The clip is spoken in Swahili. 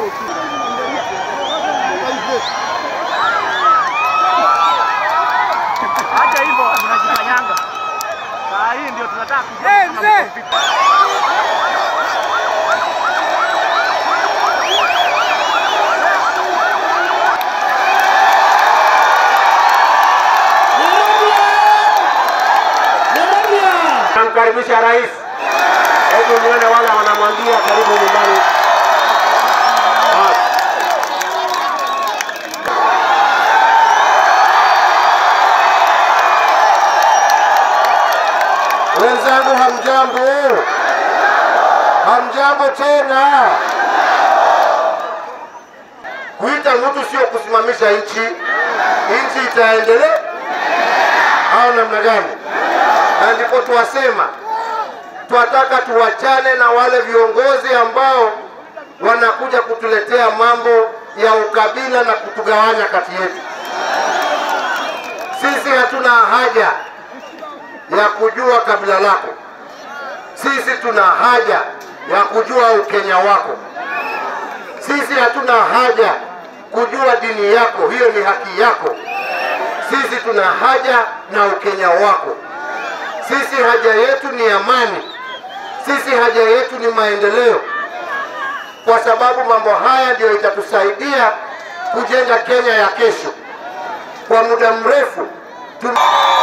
Acha hivyo mnajifanyanga. Saa hii ndio tunataka kujua mzee. Namkaribisha rais. Hebu nione wale wanamwambia karibu nyumbani. Wenzangu hamjambo. Hamjambo tena. Kuita mtu sio kusimamisha nchi. Nchi itaendelea au namna gani? Na ndipo tuwasema tunataka tuwachane na wale viongozi ambao wanakuja kutuletea mambo ya ukabila na kutugawanya kati yetu. Sisi hatuna haja ya kujua kabila lako. Sisi tuna haja ya kujua ukenya wako. Sisi hatuna haja kujua dini yako, hiyo ni haki yako. Sisi tuna haja na ukenya wako. Sisi haja yetu ni amani. Sisi haja yetu ni maendeleo. Kwa sababu mambo haya ndio itatusaidia kujenga Kenya ya kesho. Kwa muda mrefu